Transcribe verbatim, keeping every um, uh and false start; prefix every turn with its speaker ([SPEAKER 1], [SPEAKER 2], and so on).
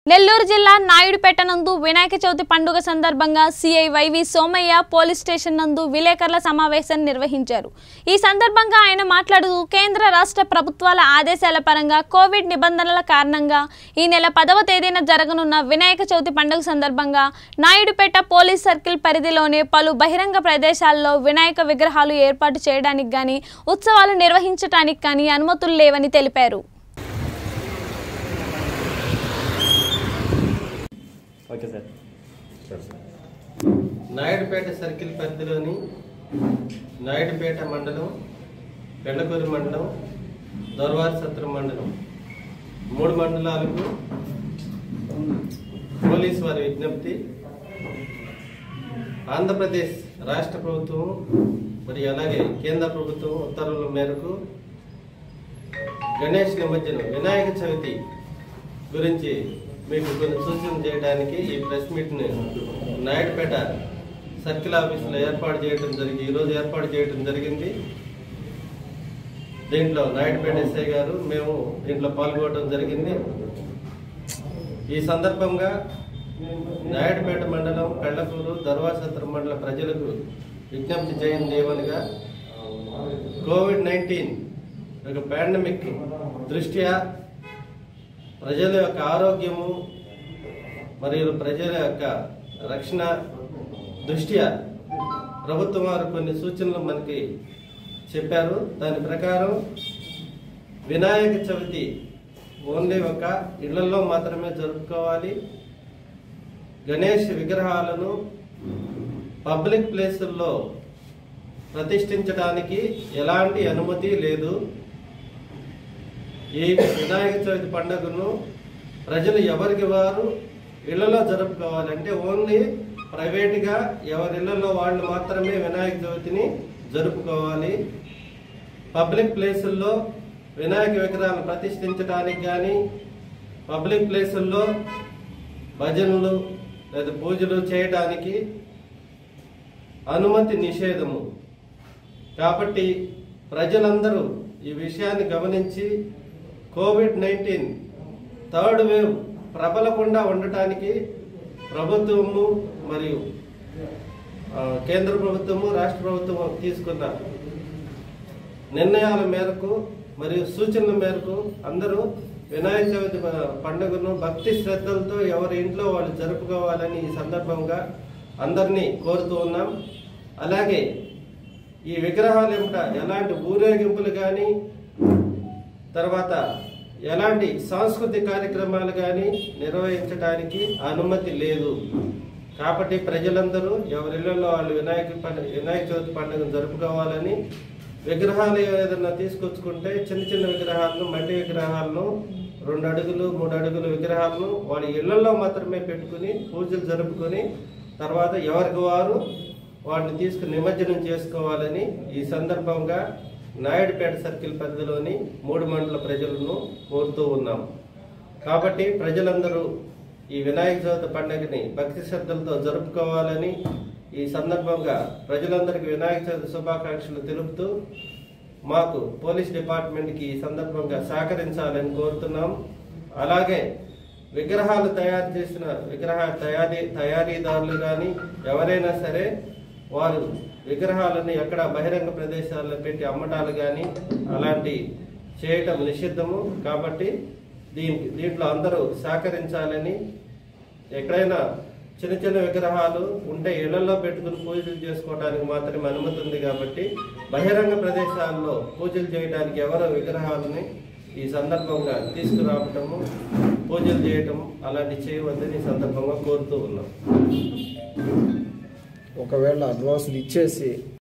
[SPEAKER 1] నెల్లూరు జిల్లా నాయుడుపేట నందు వినాయక చవితి పండుగ సందర్భంగా CI Y V Somaiah police station నందు విలేకరుల సమావేశం నిర్వహించారు। ఈ సందర్భంగా ఆయన మాట్లాడుతూ కేంద్ర రాష్ట్ర ప్రభుత్వాల ఆదేశాల పరంగా కోవిడ్ నిబంధనల కారణంగా ఈ నెల పదవ తేదీన జరగనున్న వినాయక చవితి పండుగ సందర్భంగా నాయుడుపేట పోలీస్ సర్కిల్ పరిధిలోనే పలు బహిరంగ ప్రదేశాల్లో వినాయక విగ్రహాలు ఏర్పాటు చేయడానికి గాని ఉత్సవాలు నిర్వహించడానికి గాని అనుమతులు లేవని తెలిపారు।
[SPEAKER 2] ఓకే సార్ నాయుడుపేట సర్కిల్ పరిధిలోని నాయుడుపేట మండలం, పెళ్లకూరు మండలం, దొరవారి సత్రం మండలం మూడు మండలాలకు పోలీసు వారి విజ్ఞప్తి, ఆంధ్రప్రదేశ్ రాష్ట్ర ప్రభుత్వం మరియు అలాగే కేంద్ర ప్రభుత్వం ఉత్తర్వుల మేరకు గణేష్ నిమజ్జనం వినాయక చవితి గురించి మీకు కొన్ని సూచనలు చేయడానికి ఈ ప్రెస్ మీట్ని నాయుడుపేట సర్కిల్ ఆఫీసులో ఏర్పాటు చేయడం జరిగి ఈరోజు ఏర్పాటు చేయడం జరిగింది। దీంట్లో నాయుడుపేట ఎస్ఐ గారు మేము దీంట్లో పాల్గొనడం జరిగింది। ఈ సందర్భంగా నాయుడుపేట మండలం, పెళ్లకూరు, దర్వాసత్రం మండల ప్రజలకు విజ్ఞప్తి చేయండి ఏమనగా కోవిడ్ నైన్టీన్ ఒక పాండమిక్ దృష్ట్యా ప్రజల యొక్క ఆరోగ్యము మరియు ప్రజల యొక్క రక్షణ దృష్ట్యా ప్రభుత్వం వారు కొన్ని సూచనలు మనకి చెప్పారు। దాని ప్రకారం వినాయక చవితి ఓన్లీ ఒక ఇళ్లలో మాత్రమే జరుపుకోవాలి। గణేష్ విగ్రహాలను పబ్లిక్ ప్లేసుల్లో ప్రతిష్ఠించడానికి ఎలాంటి అనుమతి లేదు। ఈ వినాయక చవితి పండుగను ప్రజలు ఎవరికి వారు ఇళ్లలో జరుపుకోవాలంటే ఓన్లీ ప్రైవేట్గా ఎవరి ఇళ్లలో వాళ్ళు మాత్రమే వినాయక చవితిని జరుపుకోవాలి। పబ్లిక్ ప్లేసుల్లో వినాయక విగ్రహాలను ప్రతిష్ఠించడానికి కానీ పబ్లిక్ ప్లేసుల్లో భజనలు లేదా పూజలు చేయడానికి అనుమతి నిషేధము। కాబట్టి ప్రజలందరూ ఈ విషయాన్ని గమనించి కోవిడ్ నైన్టీన్ థర్డ్ వేవ్ ప్రబలకుండా ఉండటానికి ప్రభుత్వము మరియు కేంద్ర ప్రభుత్వము, రాష్ట్ర ప్రభుత్వము తీసుకున్న నిర్ణయాల మేరకు మరియు సూచనల మేరకు అందరూ వినాయక చవితి పండుగను భక్తి శ్రద్ధలతో ఎవరి ఇంట్లో వాళ్ళు జరుపుకోవాలని ఈ సందర్భంగా అందరినీ కోరుతూ ఉన్నాం। అలాగే ఈ విగ్రహాలు ఏమిట ఎలాంటి ఊరేగింపులు కానీ తర్వాత ఎలాంటి సాంస్కృతిక కార్యక్రమాలు కానీ నిర్వహించడానికి అనుమతి లేదు। కాబట్టి ప్రజలందరూ ఎవరిళ్లలో వాళ్ళు వినాయక పండుగ వినాయక చవితి పండుగను జరుపుకోవాలని, విగ్రహాలు ఏదైనా తీసుకొచ్చుకుంటే చిన్న చిన్న విగ్రహాలను, మట్టి విగ్రహాలను, రెండు అడుగులు మూడు అడుగుల విగ్రహాలను వాళ్ళ ఇళ్లలో మాత్రమే పెట్టుకుని పూజలు జరుపుకొని తర్వాత ఎవరికి వారు వాటిని తీసుకుని నిమజ్జనం చేసుకోవాలని ఈ సందర్భంగా నాయుడుపేట సర్కిల్ పరిధిలోని మూడు మండల ప్రజలను కోరుతూ ఉన్నాం। కాబట్టి ప్రజలందరూ ఈ వినాయక చవితి పండుగని భక్తి శ్రద్ధలతో జరుపుకోవాలని ఈ సందర్భంగా ప్రజలందరికీ వినాయక చవితి శుభాకాంక్షలు తెలుపుతూ మాకు పోలీస్ డిపార్ట్మెంట్కి ఈ సందర్భంగా సహకరించాలని కోరుతున్నాం। అలాగే విగ్రహాలు తయారు చేసిన విగ్రహ తయారీ తయారీదారులు కానీ ఎవరైనా సరే వారు విగ్రహాలను ఎక్కడ బహిరంగ ప్రదేశాల్లో పెట్టి అమ్మటాలు కానీ అలాంటి చేయటం నిషిద్ధము। కాబట్టి దీనికి దీంట్లో అందరూ సహకరించాలని, ఎక్కడైనా చిన్న చిన్న విగ్రహాలు ఉంటే ఇళ్లలో పెట్టుకుని పూజలు చేసుకోవడానికి మాత్రమే అనుమతి ఉంది। కాబట్టి బహిరంగ ప్రదేశాల్లో పూజలు చేయడానికి ఎవరో విగ్రహాలని ఈ సందర్భంగా తీసుకురావటము, పూజలు చేయటం అలాంటి చేయవద్దని ఈ సందర్భంగా కోరుతూ ఉన్నాం।
[SPEAKER 3] ఒకవేళ అడ్వాన్స్లు ఇచ్చేసి